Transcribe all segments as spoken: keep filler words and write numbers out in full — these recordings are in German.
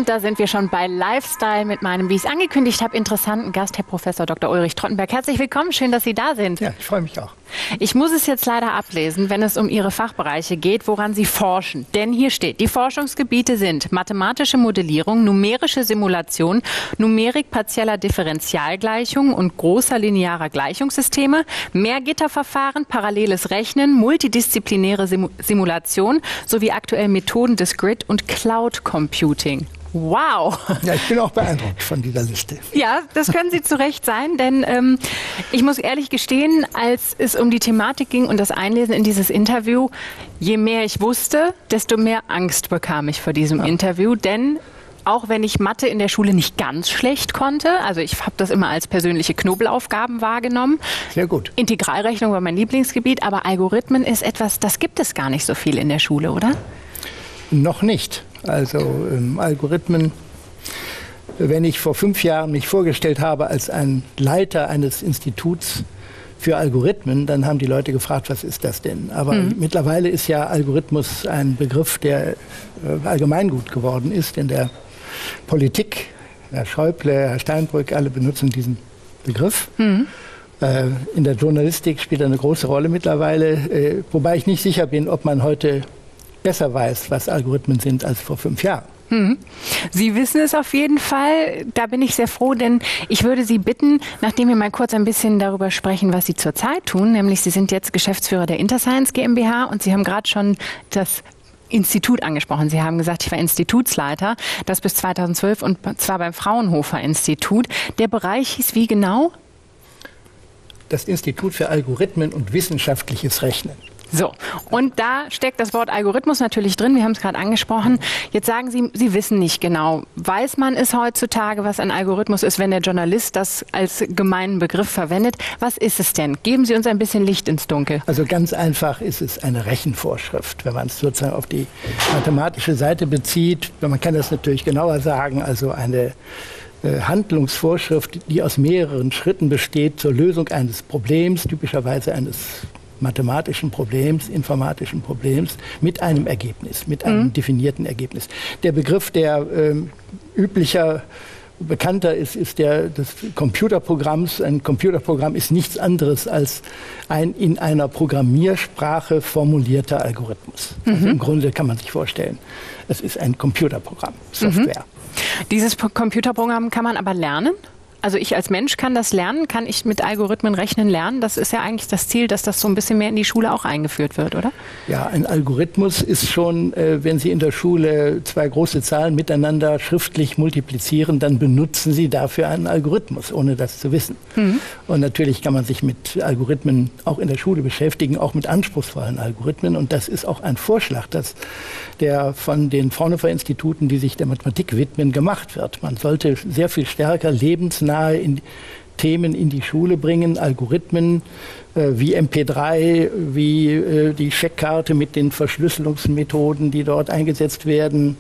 Und da sind wir schon bei Lifestyle mit meinem, wie ich es angekündigt habe, interessanten Gast, Herr Professor Doktor Ulrich Trottenberg. Herzlich willkommen, schön, dass Sie da sind. Ja, ich freue mich auch. Ich muss es jetzt leider ablesen, wenn es um Ihre Fachbereiche geht, woran Sie forschen. Denn hier steht, die Forschungsgebiete sind mathematische Modellierung, numerische Simulation, Numerik partieller Differentialgleichungen und großer linearer Gleichungssysteme, Mehrgitterverfahren, paralleles Rechnen, multidisziplinäre Sim- Simulation sowie aktuell Methoden des Grid- und Cloud Computing. Wow! Ja, ich bin auch beeindruckt von dieser Liste. Ja, das können Sie zu Recht sein, denn ähm, ich muss ehrlich gestehen, als es um die Thematik ging und das Einlesen in dieses Interview, je mehr ich wusste, desto mehr Angst bekam ich vor diesem ja. Interview, denn auch wenn ich Mathe in der Schule nicht ganz schlecht konnte, also ich habe das immer als persönliche Knobelaufgaben wahrgenommen. Sehr gut. Integralrechnung war mein Lieblingsgebiet, aber Algorithmen ist etwas, das gibt es gar nicht so viel in der Schule, oder? Noch nicht. Also ähm, Algorithmen, wenn ich vor fünf Jahren mich vorgestellt habe als ein Leiter eines Instituts für Algorithmen, dann haben die Leute gefragt, was ist das denn? Aber mhm. mittlerweile ist ja Algorithmus ein Begriff, der äh, allgemeingut geworden ist in der Politik. Herr Schäuble, Herr Steinbrück, alle benutzen diesen Begriff. Mhm. Äh, in der Journalistik spielt er eine große Rolle mittlerweile, äh, wobei ich nicht sicher bin, ob man heute besser weiß, was Algorithmen sind, als vor fünf Jahren. Hm. Sie wissen es auf jeden Fall. Da bin ich sehr froh, denn ich würde Sie bitten, nachdem wir mal kurz ein bisschen darüber sprechen, was Sie zurzeit tun, nämlich Sie sind jetzt Geschäftsführer der Interscience GmbH und Sie haben gerade schon das Institut angesprochen. Sie haben gesagt, ich war Institutsleiter, das bis zweitausendzwölf und zwar beim Fraunhofer Institut. Der Bereich hieß wie genau? Das Institut für Algorithmen und wissenschaftliches Rechnen. So, und da steckt das Wort Algorithmus natürlich drin, wir haben es gerade angesprochen. Jetzt sagen Sie, Sie wissen nicht genau. Weiß man es heutzutage, was ein Algorithmus ist, wenn der Journalist das als gemeinen Begriff verwendet? Was ist es denn? Geben Sie uns ein bisschen Licht ins Dunkel. Also ganz einfach ist es eine Rechenvorschrift, wenn man es sozusagen auf die mathematische Seite bezieht. Man kann das natürlich genauer sagen, also eine äh, Handlungsvorschrift, die aus mehreren Schritten besteht zur Lösung eines Problems, typischerweise eines mathematischen Problems, informatischen Problems, mit einem Ergebnis, mit einem mhm. definierten Ergebnis. Der Begriff, der ähm, üblicher, bekannter ist, ist der des Computerprogramms. Ein Computerprogramm ist nichts anderes als ein in einer Programmiersprache formulierter Algorithmus. Mhm. Also im Grunde kann man sich vorstellen, es ist ein Computerprogramm, Software. Mhm. Dieses Computerprogramm kann man aber lernen? Also ich als Mensch kann das lernen, kann ich mit Algorithmen rechnen lernen? Das ist ja eigentlich das Ziel, dass das so ein bisschen mehr in die Schule auch eingeführt wird, oder? Ja, ein Algorithmus ist schon, äh, wenn Sie in der Schule zwei große Zahlen miteinander schriftlich multiplizieren, dann benutzen Sie dafür einen Algorithmus, ohne das zu wissen. Mhm. Und natürlich kann man sich mit Algorithmen auch in der Schule beschäftigen, auch mit anspruchsvollen Algorithmen. Und das ist auch ein Vorschlag, dass der von den Fraunhofer-Instituten, die sich der Mathematik widmen, gemacht wird. Man sollte sehr viel stärker lebensnah in Themen in die Schule bringen, Algorithmen äh, wie M P drei, wie äh, die Scheckkarte mit den Verschlüsselungsmethoden, die dort eingesetzt werden,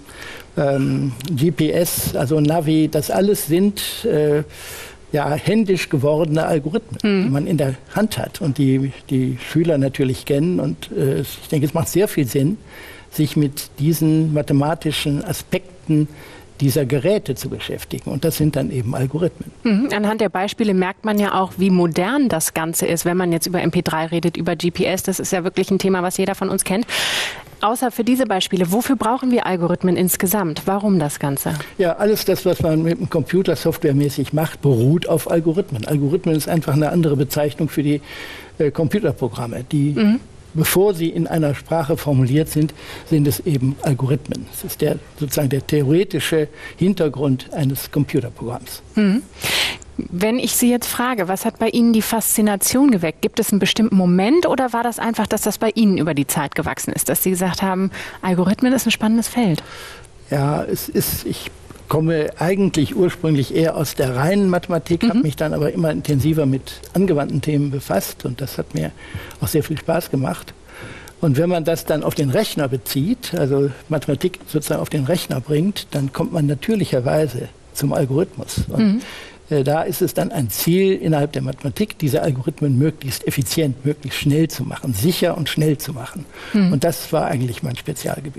ähm, G P S, also Navi, das alles sind äh, ja, händisch gewordene Algorithmen, mhm. die man in der Hand hat und die die Schüler natürlich kennen. Und äh, ich denke, es macht sehr viel Sinn, sich mit diesen mathematischen Aspekten dieser Geräte zu beschäftigen. Und das sind dann eben Algorithmen. Mhm. Anhand der Beispiele merkt man ja auch, wie modern das Ganze ist, wenn man jetzt über M P drei redet, über G P S. Das ist ja wirklich ein Thema, was jeder von uns kennt. Außer für diese Beispiele, wofür brauchen wir Algorithmen insgesamt? Warum das Ganze? Ja, alles das, was man mit dem Computer softwaremäßig macht, beruht auf Algorithmen. Algorithmen ist einfach eine andere Bezeichnung für die äh, Computerprogramme, die mhm. bevor sie in einer Sprache formuliert sind, sind es eben Algorithmen. Das ist der, sozusagen der theoretische Hintergrund eines Computerprogramms. Mhm. Wenn ich Sie jetzt frage, was hat bei Ihnen die Faszination geweckt? Gibt es einen bestimmten Moment oder war das einfach, dass das bei Ihnen über die Zeit gewachsen ist, dass Sie gesagt haben, Algorithmen ist ein spannendes Feld? Ja, es ist, ich komme eigentlich ursprünglich eher aus der reinen Mathematik, mhm. habe mich dann aber immer intensiver mit angewandten Themen befasst und das hat mir auch sehr viel Spaß gemacht. Und wenn man das dann auf den Rechner bezieht, also Mathematik sozusagen auf den Rechner bringt, dann kommt man natürlicherweise zum Algorithmus. Und mhm. äh, da ist es dann ein Ziel innerhalb der Mathematik, diese Algorithmen möglichst effizient, möglichst schnell zu machen, sicher und schnell zu machen. Mhm. Und das war eigentlich mein Spezialgebiet.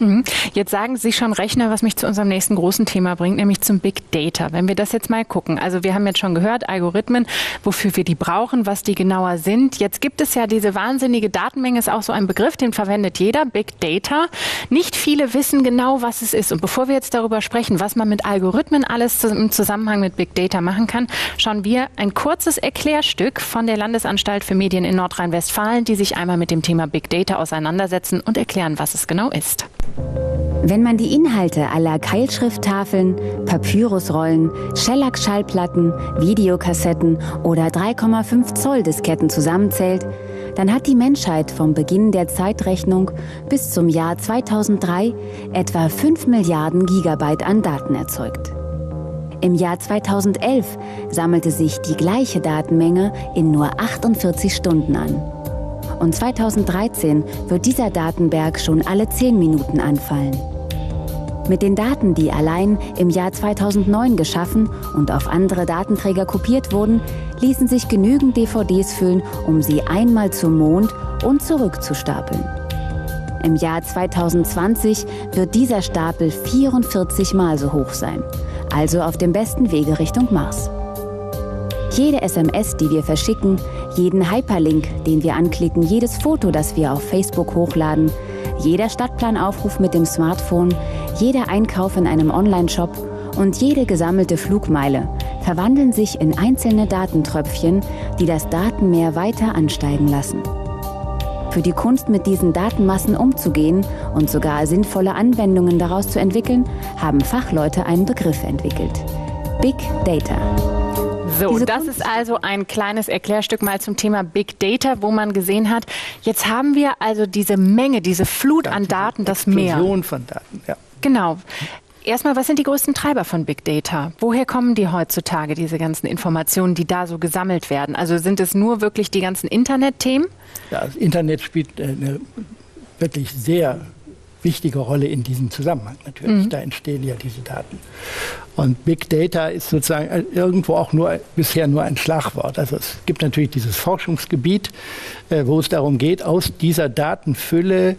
Jetzt sagen Sie schon Rechner, was mich zu unserem nächsten großen Thema bringt, nämlich zum Big Data. Wenn wir das jetzt mal gucken, also wir haben jetzt schon gehört, Algorithmen, wofür wir die brauchen, was die genauer sind. Jetzt gibt es ja diese wahnsinnige Datenmenge, ist auch so ein Begriff, den verwendet jeder, Big Data. Nicht viele wissen genau, was es ist. Und bevor wir jetzt darüber sprechen, was man mit Algorithmen alles im Zusammenhang mit Big Data machen kann, schauen wir ein kurzes Erklärstück von der Landesanstalt für Medien in Nordrhein-Westfalen, die sich einmal mit dem Thema Big Data auseinandersetzen und erklären, was es genau ist. Wenn man die Inhalte aller Keilschrifttafeln, Papyrusrollen, Shellac-Schallplatten, Videokassetten oder drei Komma fünf Zoll Disketten zusammenzählt, dann hat die Menschheit vom Beginn der Zeitrechnung bis zum Jahr zweitausenddrei etwa fünf Milliarden Gigabyte an Daten erzeugt. Im Jahr zweitausendelf sammelte sich die gleiche Datenmenge in nur achtundvierzig Stunden an. Und zweitausenddreizehn wird dieser Datenberg schon alle zehn Minuten anfallen. Mit den Daten, die allein im Jahr zweitausendneun geschaffen und auf andere Datenträger kopiert wurden, ließen sich genügend D V Ds füllen, um sie einmal zum Mond und zurück zu stapeln. Im Jahr zweitausendzwanzig wird dieser Stapel vierundvierzig Mal so hoch sein, also auf dem besten Wege Richtung Mars. Jede S M S, die wir verschicken, jeden Hyperlink, den wir anklicken, jedes Foto, das wir auf Facebook hochladen, jeder Stadtplanaufruf mit dem Smartphone, jeder Einkauf in einem Online-Shop und jede gesammelte Flugmeile verwandeln sich in einzelne Datentröpfchen, die das Datenmeer weiter ansteigen lassen. Für die Kunst, mit diesen Datenmassen umzugehen und sogar sinnvolle Anwendungen daraus zu entwickeln, haben Fachleute einen Begriff entwickelt: Big Data. So, das ist also ein kleines Erklärstück mal zum Thema Big Data, wo man gesehen hat, jetzt haben wir also diese Menge, diese Flut an Daten, das Meer. Explosion von Daten, ja. Genau. Erstmal, was sind die größten Treiber von Big Data? Woher kommen die heutzutage, diese ganzen Informationen, die da so gesammelt werden? Also sind es nur wirklich die ganzen Internetthemen? Ja, das Internet spielt eine wirklich sehr wichtige Rolle in diesem Zusammenhang natürlich. Mhm. Da entstehen ja diese Daten. Und Big Data ist sozusagen irgendwo auch nur bisher nur ein Schlagwort. Also es gibt natürlich dieses Forschungsgebiet, äh, wo es darum geht, aus dieser Datenfülle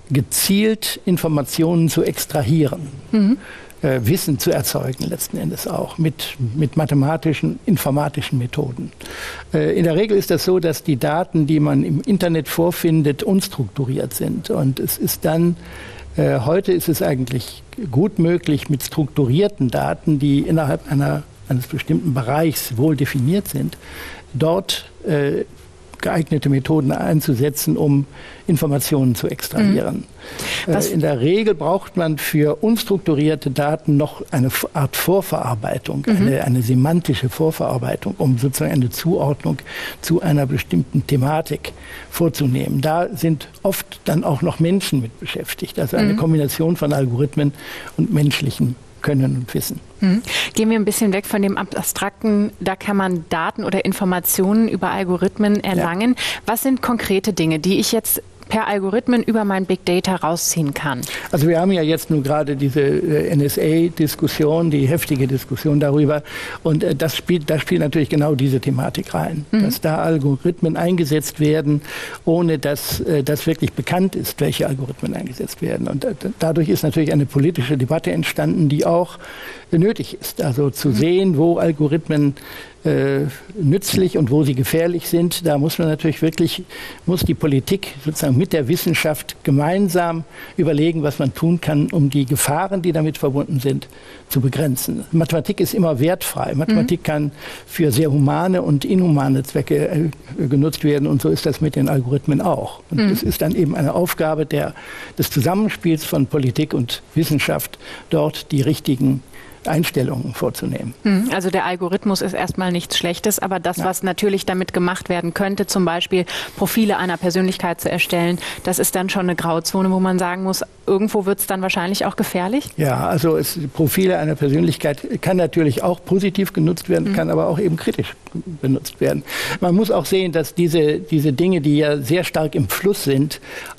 gezielt Informationen zu extrahieren. Mhm. äh, Wissen zu erzeugen, letzten Endes auch, mit, mit mathematischen, informatischen Methoden. Äh, in der Regel ist das so, dass die Daten, die man im Internet vorfindet, unstrukturiert sind. Und es ist dann Äh, heute ist es eigentlich gut möglich, mit strukturierten Daten, die innerhalb einer, eines bestimmten Bereichs wohl definiert sind, dort äh, geeignete Methoden einzusetzen, um Informationen zu extrahieren. Mhm. Äh, in der Regel braucht man für unstrukturierte Daten noch eine Art Vorverarbeitung, mhm. eine, eine semantische Vorverarbeitung, um sozusagen eine Zuordnung zu einer bestimmten Thematik vorzunehmen. Da sind oft dann auch noch Menschen mit beschäftigt, also eine mhm. Kombination von Algorithmen und menschlichen Können und Wissen. Mhm. Gehen wir ein bisschen weg von dem Abstrakten, da kann man Daten oder Informationen über Algorithmen erlangen. Ja. Was sind konkrete Dinge, die ich jetzt per Algorithmen über mein Big Data rausziehen kann? Also wir haben ja jetzt nun gerade diese äh, N S A-Diskussion, die heftige Diskussion darüber. Und äh, das spielt, da spielt natürlich genau diese Thematik rein. Mhm. Dass da Algorithmen eingesetzt werden, ohne dass äh, das wirklich bekannt ist, welche Algorithmen eingesetzt werden. Und äh, dadurch ist natürlich eine politische Debatte entstanden, die auch äh, nötig ist. Also zu mhm. sehen, wo Algorithmen Äh, nützlich und wo sie gefährlich sind, da muss man natürlich wirklich, muss die Politik sozusagen mit der Wissenschaft gemeinsam überlegen, was man tun kann, um die Gefahren, die damit verbunden sind, zu begrenzen. Mathematik ist immer wertfrei. Mathematik mhm. kann für sehr humane und inhumane Zwecke äh, genutzt werden und so ist das mit den Algorithmen auch. Und es mhm. ist dann eben eine Aufgabe der, des Zusammenspiels von Politik und Wissenschaft, dort die richtigen Einstellungen vorzunehmen. Also der Algorithmus ist erstmal nichts Schlechtes, aber das, ja. was natürlich damit gemacht werden könnte, zum Beispiel Profile einer Persönlichkeit zu erstellen, das ist dann schon eine Grauzone, wo man sagen muss, irgendwo wird es dann wahrscheinlich auch gefährlich? Ja, also es, Profile einer Persönlichkeit kann natürlich auch positiv genutzt werden, mhm. kann aber auch eben kritisch benutzt werden. Man muss auch sehen, dass diese, diese Dinge, die ja sehr stark im Fluss sind,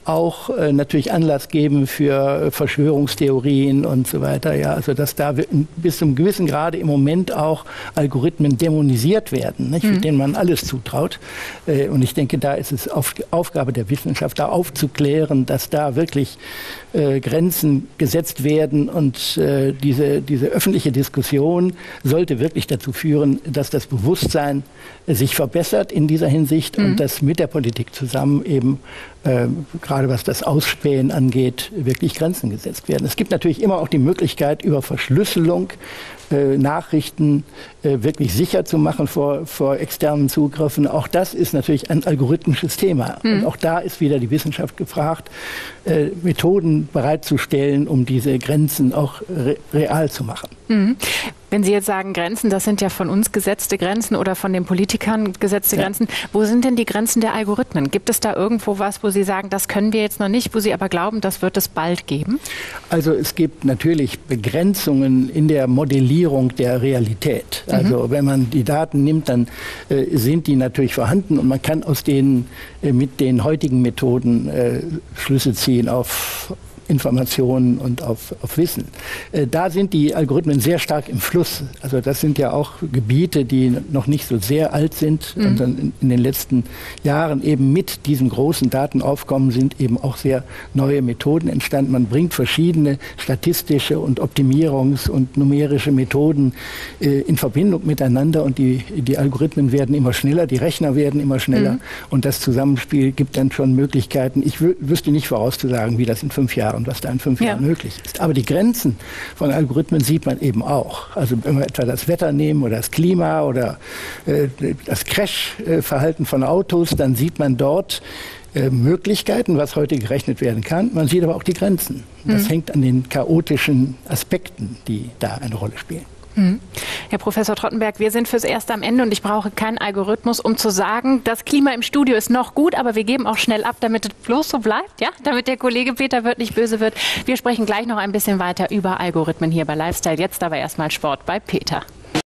auch äh, natürlich Anlass geben für Verschwörungstheorien und so weiter. Ja, also dass da bis zum gewissen Grade im Moment auch Algorithmen dämonisiert werden, nicht, mhm. denen man alles zutraut. Äh, und ich denke, da ist es auf, Aufgabe der Wissenschaft, da aufzuklären, dass da wirklich äh, Grenzen gesetzt werden und äh, diese, diese öffentliche Diskussion sollte wirklich dazu führen, dass das Bewusstsein äh, sich verbessert in dieser Hinsicht mhm. und dass mit der Politik zusammen eben äh, gerade was das Ausspähen angeht, wirklich Grenzen gesetzt werden. Es gibt natürlich immer auch die Möglichkeit, über Verschlüsselung äh, Nachrichten äh, wirklich sicher zu machen vor, vor externen Zugriffen. Auch das ist natürlich ein algorithmisches Thema. Mhm. Und auch da ist wieder die Wissenschaft gefragt, äh, Methoden bereitzustellen, um diese Grenzen auch re real zu machen. Mhm. Wenn Sie jetzt sagen Grenzen, das sind ja von uns gesetzte Grenzen oder von den Politikern gesetzte ja. Grenzen. Wo sind denn die Grenzen der Algorithmen? Gibt es da irgendwo was, wo Sie sagen, das können wir jetzt noch nicht, wo Sie aber glauben, das wird es bald geben? Also es gibt natürlich Begrenzungen in der Modellierung der Realität. Mhm. Also wenn man die Daten nimmt, dann äh, sind die natürlich vorhanden und man kann aus denen äh, mit den heutigen Methoden äh, Schlüsse ziehen auf Informationen und auf, auf Wissen. Äh, da sind die Algorithmen sehr stark im Fluss. Also das sind ja auch Gebiete, die noch nicht so sehr alt sind mhm. und dann in, in den letzten Jahren eben mit diesem großen Datenaufkommen sind eben auch sehr neue Methoden entstanden. Man bringt verschiedene statistische und Optimierungs- und numerische Methoden äh, in Verbindung miteinander und die, die Algorithmen werden immer schneller, die Rechner werden immer schneller mhm. und das Zusammenspiel gibt dann schon Möglichkeiten. Ich wü wüsste nicht vorauszusagen, wie das in fünf Jahren und was da in fünf ja. Jahren möglich ist. Aber die Grenzen von Algorithmen sieht man eben auch. Also wenn wir etwa das Wetter nehmen oder das Klima oder äh, das Crash-Verhalten von Autos, dann sieht man dort äh, Möglichkeiten, was heute gerechnet werden kann. Man sieht aber auch die Grenzen. Das mhm. hängt an den chaotischen Aspekten, die da eine Rolle spielen. Mhm. Herr Professor Trottenberg, wir sind fürs Erste am Ende und ich brauche keinen Algorithmus, um zu sagen, das Klima im Studio ist noch gut, aber wir geben auch schnell ab, damit es bloß so bleibt, ja? Damit der Kollege Peter Wirth nicht böse wird. Wir sprechen gleich noch ein bisschen weiter über Algorithmen hier bei Lifestyle. Jetzt aber erstmal Sport bei Peter.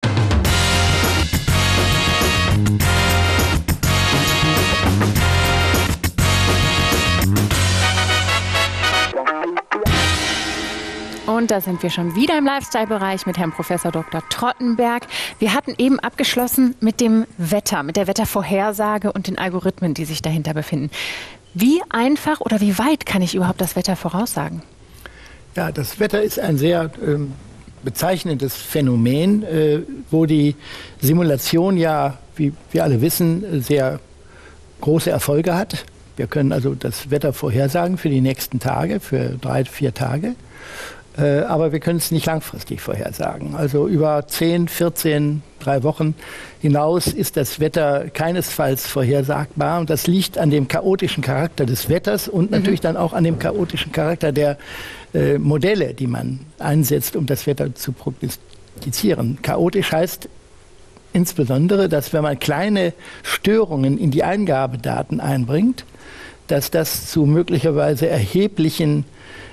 Und da sind wir schon wieder im Lifestyle-Bereich mit Herrn Professor Doktor Trottenberg. Wir hatten eben abgeschlossen mit dem Wetter, mit der Wettervorhersage und den Algorithmen, die sich dahinter befinden. Wie einfach oder wie weit kann ich überhaupt das Wetter voraussagen? Ja, das Wetter ist ein sehr ähm, bezeichnendes Phänomen, äh, wo die Simulation ja, wie wir alle wissen, sehr große Erfolge hat. Wir können also das Wetter vorhersagen für die nächsten Tage, für drei, vier Tage. Äh, aber wir können es nicht langfristig vorhersagen. Also über zehn, vierzehn, drei Wochen hinaus ist das Wetter keinesfalls vorhersagbar. Und das liegt an dem chaotischen Charakter des Wetters und mhm. natürlich dann auch an dem chaotischen Charakter der äh, Modelle, die man einsetzt, um das Wetter zu prognostizieren. Chaotisch heißt insbesondere, dass wenn man kleine Störungen in die Eingabedaten einbringt, dass das zu möglicherweise erheblichen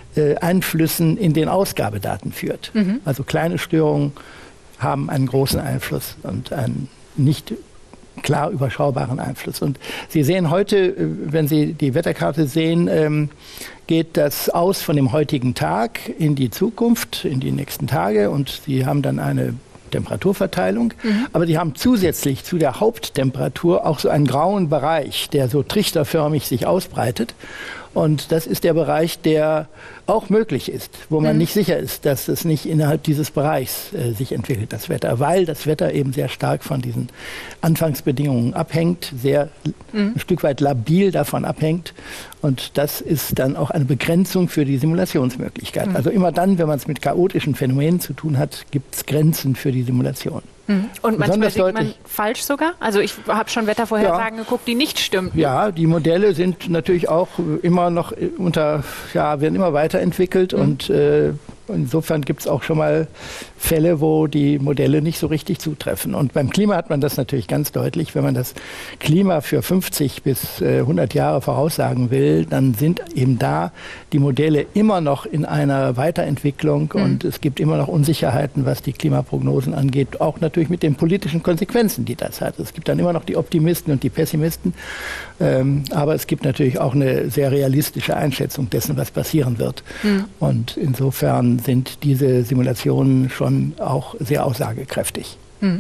Einflüssen in den Ausgabedaten führt. Mhm. Also kleine Störungen haben einen großen Einfluss und einen nicht klar überschaubaren Einfluss. Und Sie sehen heute, wenn Sie die Wetterkarte sehen, geht das aus von dem heutigen Tag in die Zukunft, in die nächsten Tage und Sie haben dann eine Temperaturverteilung, mhm. aber die haben zusätzlich zu der Haupttemperatur auch so einen grauen Bereich, der so trichterförmig sich ausbreitet. Und das ist der Bereich, der auch möglich ist, wo man mhm. nicht sicher ist, dass es nicht innerhalb dieses Bereichs äh, sich entwickelt, das Wetter, weil das Wetter eben sehr stark von diesen Anfangsbedingungen abhängt, sehr mhm. ein Stück weit labil davon abhängt. Und das ist dann auch eine Begrenzung für die Simulationsmöglichkeit. Mhm. Also immer dann, wenn man es mit chaotischen Phänomenen zu tun hat, gibt es Grenzen für die Simulation. Und manchmal sieht man falsch sogar? Also ich habe schon Wettervorhersagen ja. geguckt, die nicht stimmen. Ja, die Modelle sind natürlich auch immer noch unter, ja, werden immer weiterentwickelt mhm. und äh, insofern gibt es auch schon mal Fälle, wo die Modelle nicht so richtig zutreffen. Und beim Klima hat man das natürlich ganz deutlich. Wenn man das Klima für fünfzig bis hundert Jahre voraussagen will, dann sind eben da die Modelle immer noch in einer Weiterentwicklung mhm. und es gibt immer noch Unsicherheiten, was die Klimaprognosen angeht, auch natürlich mit den politischen Konsequenzen, die das hat. Es gibt dann immer noch die Optimisten und die Pessimisten, ähm, aber es gibt natürlich auch eine sehr realistische Einschätzung dessen, was passieren wird. Mhm. Und insofern sind diese Simulationen schon auch sehr aussagekräftig.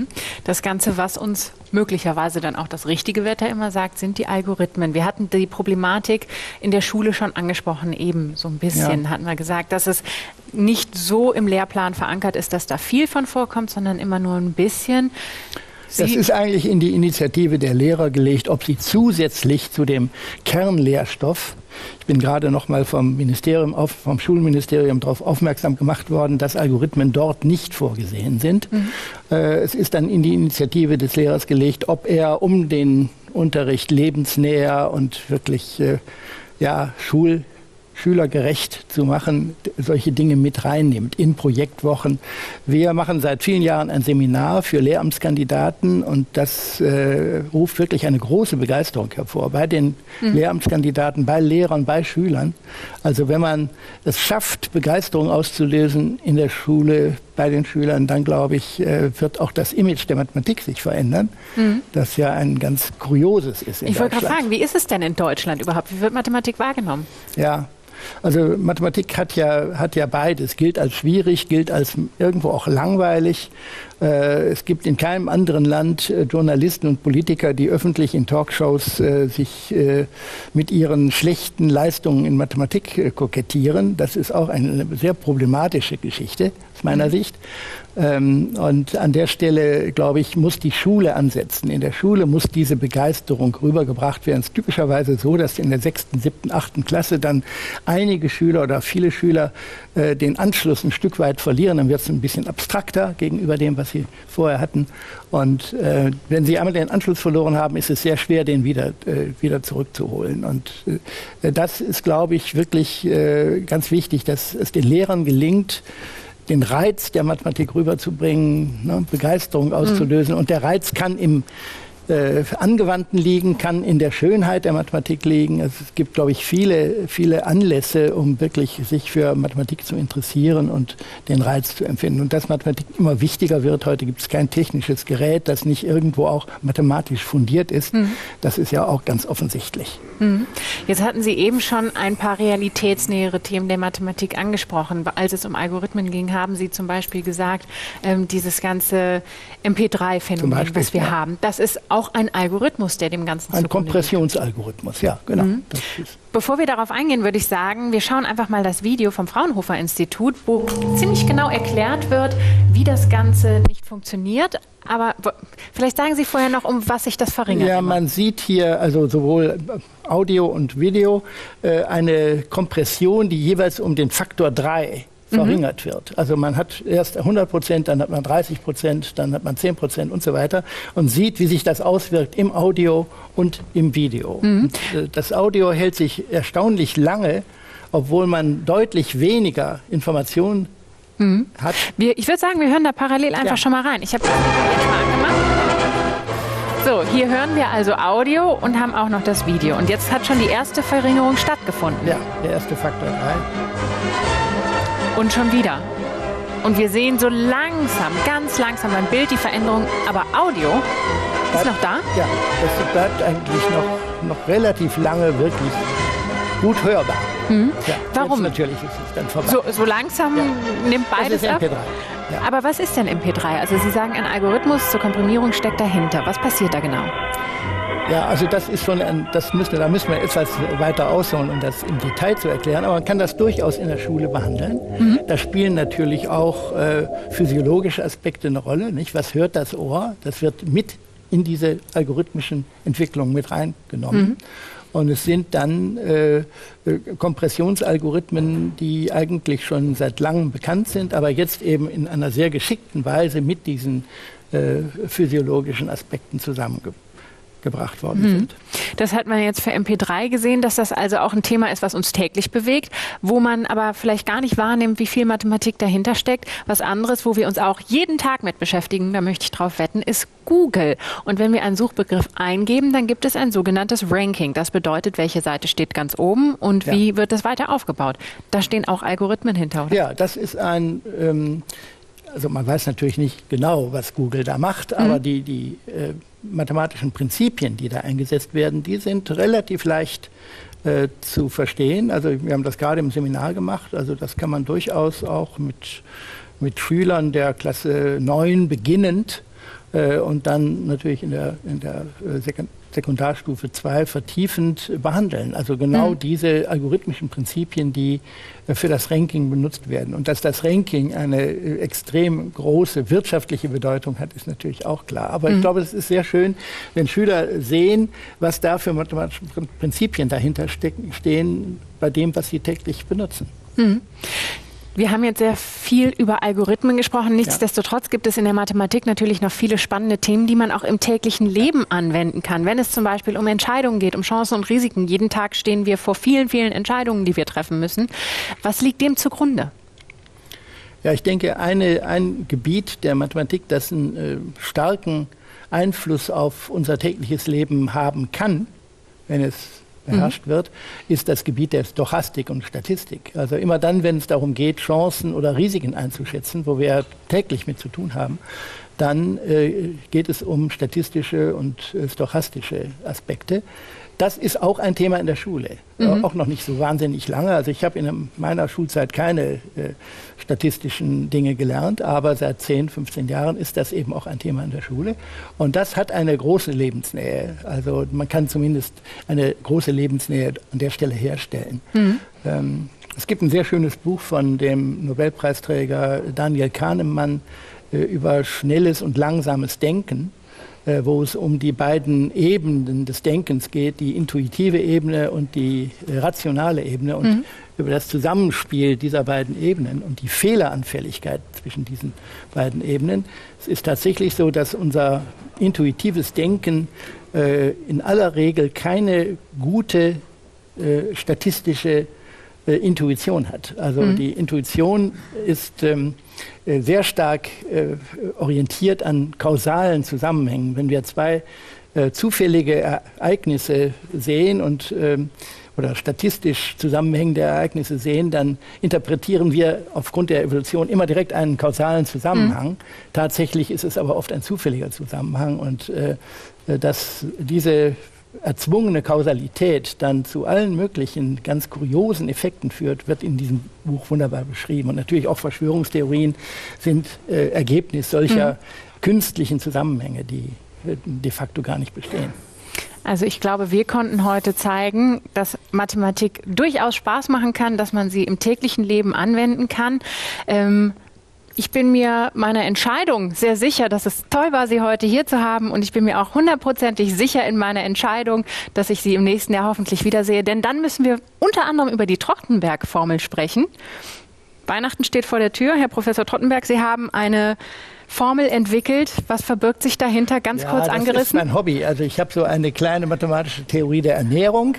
Das Ganze, was uns möglicherweise dann auch das richtige Wetter immer sagt, sind die Algorithmen. Wir hatten die Problematik in der Schule schon angesprochen, eben so ein bisschen, ja. hatten wir gesagt, dass es nicht so im Lehrplan verankert ist, dass da viel von vorkommt, sondern immer nur ein bisschen. Sie das ist eigentlich in die Initiative der Lehrer gelegt, ob sie zusätzlich zu dem Kernlehrstoff, ich bin gerade noch mal vom Ministerium, auf, vom Schulministerium darauf aufmerksam gemacht worden, dass Algorithmen dort nicht vorgesehen sind. Mhm. Äh, es ist dann in die Initiative des Lehrers gelegt, ob er um den Unterricht lebensnäher und wirklich äh, ja, Schul schülergerecht zu machen, solche Dinge mit reinnimmt in Projektwochen. Wir machen seit vielen Jahren ein Seminar für Lehramtskandidaten und das äh, ruft wirklich eine große Begeisterung hervor bei den mhm. Lehramtskandidaten, bei Lehrern, bei Schülern. Also wenn man es schafft, Begeisterung auszulösen in der Schule, bei den Schülern, dann glaube ich, äh, wird auch das Image der Mathematik sich verändern, mhm. das ja ein ganz kurioses ist in Ich wollte gerade fragen, wie ist es denn in Deutschland überhaupt? Wie wird Mathematik wahrgenommen? Ja, also Mathematik hat ja, hat ja beides, gilt als schwierig, gilt als irgendwo auch langweilig. Äh, es gibt in keinem anderen Land äh, Journalisten und Politiker, die öffentlich in Talkshows äh, sich äh, mit ihren schlechten Leistungen in Mathematik äh, kokettieren. Das ist auch eine sehr problematische Geschichte aus meiner mhm. Sicht. Ähm, und an der Stelle, glaube ich, muss die Schule ansetzen. In der Schule muss diese Begeisterung rübergebracht werden. Es ist typischerweise so, dass in der sechsten, siebten, achten Klasse dann einige Schüler oder viele Schüler äh, den Anschluss ein Stück weit verlieren. Dann wird es ein bisschen abstrakter gegenüber dem, was sie vorher hatten. Und äh, wenn sie einmal den Anschluss verloren haben, ist es sehr schwer, den wieder, äh, wieder zurückzuholen. Und äh, das ist, glaube ich, wirklich äh, ganz wichtig, dass es den Lehrern gelingt, den Reiz der Mathematik rüberzubringen, ne, Begeisterung auszulösen. Mhm. Und der Reiz kann im äh, Angewandten liegen, kann in der Schönheit der Mathematik liegen. Also es gibt, glaube ich, viele, viele Anlässe, um wirklich sich für Mathematik zu interessieren und den Reiz zu empfinden. Und dass Mathematik immer wichtiger wird. Heute gibt es kein technisches Gerät, das nicht irgendwo auch mathematisch fundiert ist. Mhm. Das ist ja auch ganz offensichtlich. Mhm. Jetzt hatten Sie eben schon ein paar realitätsnähere Themen der Mathematik angesprochen. Als es um Algorithmen ging, haben Sie zum Beispiel gesagt, ähm, dieses ganze M P drei Phänomen, was wir ja. haben, das ist auch ein Algorithmus, der dem Ganzen Ein Kompressionsalgorithmus, ja, genau. Mhm. Das ist Bevor wir darauf eingehen, würde ich sagen, wir schauen einfach mal das Video vom Fraunhofer Institut, wo ziemlich genau erklärt wird, wie das Ganze nicht funktioniert. Aber vielleicht sagen Sie vorher noch, um was sich das verringert. Ja, immer. Man sieht hier also sowohl Audio und Video äh, eine Kompression, die jeweils um den Faktor drei verringert mhm. wird. Also man hat erst hundert Prozent, dann hat man dreißig Prozent, dann hat man zehn Prozent und so weiter und sieht, wie sich das auswirkt im Audio und im Video. Mhm. Und das Audio hält sich erstaunlich lange, obwohl man deutlich weniger Informationen mhm. hat. Wir, ich würde sagen, wir hören da parallel einfach ja. schon mal rein. Ich habe das jetzt mal angemacht. So, hier hören wir also Audio und haben auch noch das Video. Und jetzt hat schon die erste Verringerung stattgefunden. Ja, der erste Faktor drei. Und schon wieder. Und wir sehen so langsam, ganz langsam beim Bild die Veränderung. Aber Audio ist noch da? Ja, das bleibt eigentlich noch, noch relativ lange wirklich gut hörbar. Mhm. Ja, warum? Natürlich ist es dann vorbei. So, so langsam ja. nimmt beides das ist ab? M P drei. Ja. Aber was ist denn M P drei? Also Sie sagen, ein Algorithmus zur Komprimierung steckt dahinter. Was passiert da genau? Ja, also das ist schon, ein, das müsste, da müssen wir etwas weiter ausholen, um das im Detail zu erklären. Aber man kann das durchaus in der Schule behandeln. Mhm. Da spielen natürlich auch äh, physiologische Aspekte eine Rolle. Nicht? Was hört das Ohr? Das wird mit in diese algorithmischen Entwicklungen mit reingenommen. Mhm. Und es sind dann äh, Kompressionsalgorithmen, die eigentlich schon seit langem bekannt sind, aber jetzt eben in einer sehr geschickten Weise mit diesen äh, physiologischen Aspekten zusammengebracht gebracht worden mhm. sind. Das hat man jetzt für M P drei gesehen, dass das also auch ein Thema ist, was uns täglich bewegt, wo man aber vielleicht gar nicht wahrnimmt, wie viel Mathematik dahinter steckt. Was anderes, wo wir uns auch jeden Tag mit beschäftigen, da möchte ich drauf wetten, ist Google. Und wenn wir einen Suchbegriff eingeben, dann gibt es ein sogenanntes Ranking. Das bedeutet, welche Seite steht ganz oben und ja. wie wird das weiter aufgebaut. Da stehen auch Algorithmen hinter, oder? Ja, das ist ein... Ähm Also man weiß natürlich nicht genau, was Google da macht, aber mhm. die, die äh, mathematischen Prinzipien, die da eingesetzt werden, die sind relativ leicht äh, zu verstehen. Also wir haben das gerade im Seminar gemacht, also das kann man durchaus auch mit, mit Schülern der Klasse neun beginnend äh, und dann natürlich in der, in der äh, Sekund Sekundarstufe zwei vertiefend behandeln. Also genau mhm. diese algorithmischen Prinzipien, die äh, für das Ranking benutzt werden. Und dass das Ranking eine äh, extrem große wirtschaftliche Bedeutung hat, ist natürlich auch klar. Aber mhm. ich glaube, es ist sehr schön, wenn Schüler sehen, was da für mathematische Prinzipien dahinter stecken, stehen, bei dem, was sie täglich benutzen. Mhm. Wir haben jetzt sehr viel über Algorithmen gesprochen. Nichtsdestotrotz gibt es in der Mathematik natürlich noch viele spannende Themen, die man auch im täglichen Leben anwenden kann. Wenn es zum Beispiel um Entscheidungen geht, um Chancen und Risiken. Jeden Tag stehen wir vor vielen, vielen Entscheidungen, die wir treffen müssen. Was liegt dem zugrunde? Ja, ich denke, eine, ein Gebiet der Mathematik, das einen äh, starken Einfluss auf unser tägliches Leben haben kann, wenn es beherrscht mhm. wird, ist das Gebiet der Stochastik und Statistik. Also immer dann, wenn es darum geht, Chancen oder Risiken einzuschätzen, wo wir täglich mit zu tun haben, dann äh, geht es um statistische und äh, stochastische Aspekte. Das ist auch ein Thema in der Schule, mhm. auch noch nicht so wahnsinnig lange. Also ich habe in meiner Schulzeit keine äh, statistischen Dinge gelernt, aber seit zehn, fünfzehn Jahren ist das eben auch ein Thema in der Schule. Und das hat eine große Lebensnähe. Also man kann zumindest eine große Lebensnähe an der Stelle herstellen. Mhm. Ähm, es gibt ein sehr schönes Buch von dem Nobelpreisträger Daniel Kahnemann äh, über schnelles und langsames Denken, wo es um die beiden Ebenen des Denkens geht, die intuitive Ebene und die rationale Ebene und mhm. über das Zusammenspiel dieser beiden Ebenen und die Fehleranfälligkeit zwischen diesen beiden Ebenen. Es ist tatsächlich so, dass unser intuitives Denken äh, in aller Regel keine gute äh, statistische äh, Intuition hat. Also mhm. die Intuition ist ähm, sehr stark äh, orientiert an kausalen Zusammenhängen. Wenn wir zwei äh, zufällige Ereignisse sehen und äh, oder statistisch zusammenhängende Ereignisse sehen, dann interpretieren wir aufgrund der Evolution immer direkt einen kausalen Zusammenhang. Mhm. Tatsächlich ist es aber oft ein zufälliger Zusammenhang und äh, dass diese erzwungene Kausalität dann zu allen möglichen ganz kuriosen Effekten führt, wird in diesem Buch wunderbar beschrieben. Und natürlich auch Verschwörungstheorien sind äh, Ergebnis solcher mhm. künstlichen Zusammenhänge, die äh, de facto gar nicht bestehen. Also ich glaube, wir konnten heute zeigen, dass Mathematik durchaus Spaß machen kann, dass man sie im täglichen Leben anwenden kann. Ähm, Ich bin mir meiner Entscheidung sehr sicher, dass es toll war, Sie heute hier zu haben. Und ich bin mir auch hundertprozentig sicher in meiner Entscheidung, dass ich Sie im nächsten Jahr hoffentlich wiedersehe. Denn dann müssen wir unter anderem über die Trottenberg-Formel sprechen. Weihnachten steht vor der Tür. Herr Professor Trottenberg, Sie haben eine Formel entwickelt. Was verbirgt sich dahinter? Ganz ja, kurz das angerissen. Das ist mein Hobby. Also ich habe so eine kleine mathematische Theorie der Ernährung.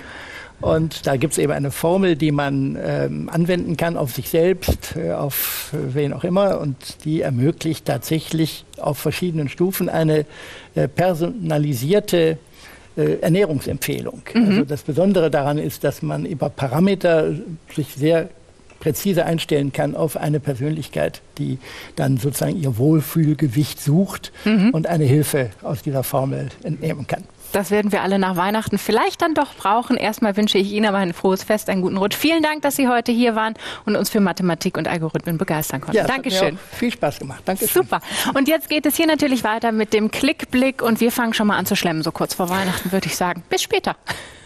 Und da gibt es eben eine Formel, die man ähm, anwenden kann auf sich selbst, äh, auf äh, wen auch immer. Und die ermöglicht tatsächlich auf verschiedenen Stufen eine äh, personalisierte äh, Ernährungsempfehlung. Mhm. Also das Besondere daran ist, dass man über Parameter sich sehr präzise einstellen kann auf eine Persönlichkeit, die dann sozusagen ihr Wohlfühlgewicht sucht mhm. und eine Hilfe aus dieser Formel entnehmen kann. Das werden wir alle nach Weihnachten vielleicht dann doch brauchen. Erstmal wünsche ich Ihnen aber ein frohes Fest, einen guten Rutsch. Vielen Dank, dass Sie heute hier waren und uns für Mathematik und Algorithmen begeistern konnten. Ja, Dankeschön. Hat mir auch viel Spaß gemacht. Dankeschön. Super. Und jetzt geht es hier natürlich weiter mit dem Klickblick und wir fangen schon mal an zu schlemmen, so kurz vor Weihnachten, würde ich sagen. Bis später.